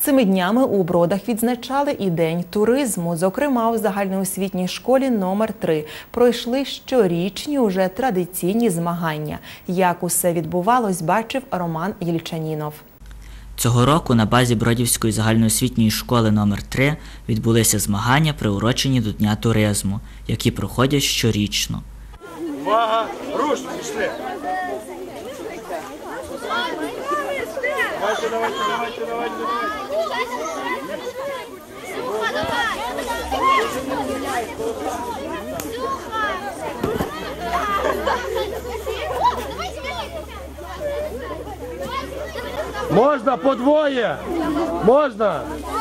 Цими днями у Бродах відзначали і День туризму. Зокрема, у загальноосвітній школі номер 3 пройшли щорічні уже традиційні змагання. Як усе відбувалось, бачив Роман Єльчанінов. Цього року на базі Бродівської загальноосвітньої школи номер 3 відбулися змагання, приурочені до Дня туризму, які проходять щорічно. Увага! Руш! Пішли! Давайте. Можна по двоє? Можна?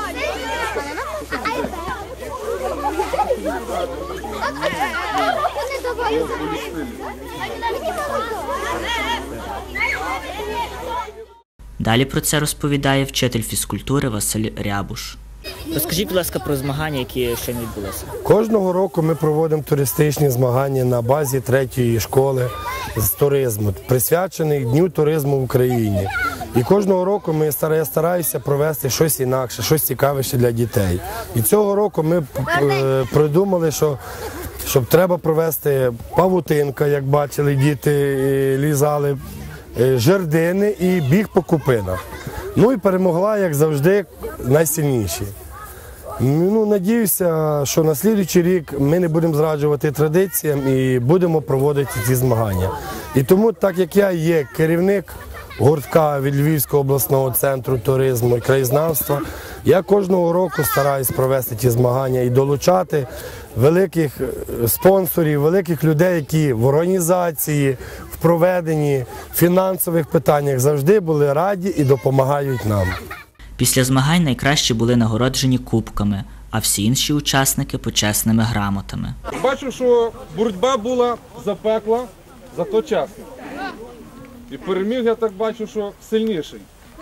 Далі про це розповідає вчитель фізкультури Василь Рябуш. Розкажіть, будь ласка, про змагання, які щойно відбулися. Кожного року ми проводимо туристичні змагання на базі 3-ї школи з туризму, присвячених Дню туризму в Україні. І кожного року я стараюся провести щось інакше, щось цікавіше для дітей. І цього року ми придумали, щоб треба провести павутинка, як бачили, діти лізали, жердини і біг по купинах. Ну і перемогла, як завжди, найсильніші. Надіюся, що на слідуючий рік ми не будемо зраджувати традиціям і будемо проводити ці змагання. І тому, так як я є керівник гуртка від Львівського обласного центру туризму і краєзнавства, я кожного року стараюсь провести ті змагання і долучати великих спонсорів, великих людей, які в організації, в проведенні, фінансових питаннях завжди були раді і допомагають нам. Після змагань найкращі були нагороджені кубками, а всі інші учасники – почесними грамотами. Бачу, що боротьба була запекла, зато чесна. І переміг, я так бачу, що сильніший.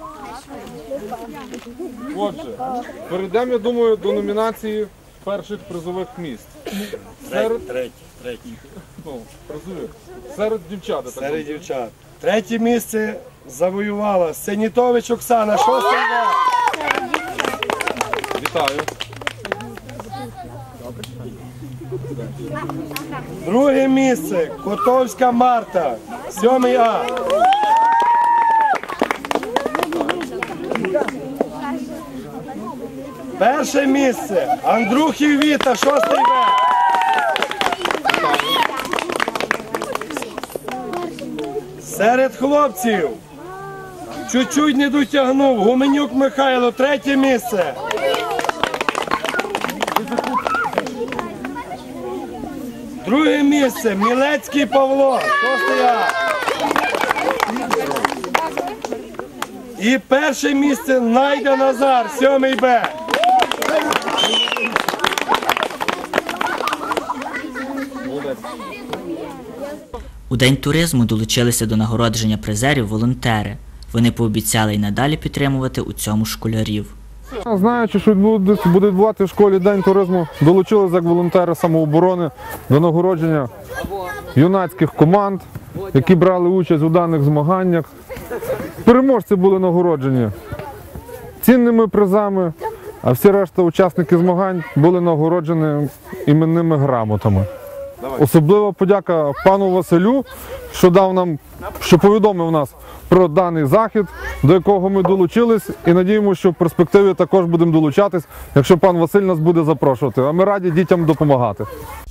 Отже, перейдемо, я думаю, до номінації перших призових місць. Третій. Серед дівчат. Серед дівчат. Третє місце завоювала Сенітович Оксана, 6-й В. Вітаю. Друге місце Котовська Марта, 7-й А. Перше місце Андрухів Віта, 6-й В. Серед хлопців чуть-чуть не дотягнув Гуменюк Михайло, 3-є місце. Друге місце Мілецький Павло, 6-й А. І перше місце Найда Назар, 7-й Б. У День туризму долучилися до нагородження призерів волонтери. Вони пообіцяли й надалі підтримувати у цьому школярів. Знаючи, що буде відбувати в школі День туризму, долучилися як волонтери самооборони до нагородження юнацьких команд, які брали участь у даних змаганнях. Переможці були нагороджені цінними призами, а всі решта учасники змагань були нагороджені іменними грамотами. Особлива подяка пану Василю, що повідомив нас про даний захід, до якого ми долучились, і надіємося, що в перспективі також будемо долучатись, якщо пан Василь нас буде запрошувати. А ми раді дітям допомагати.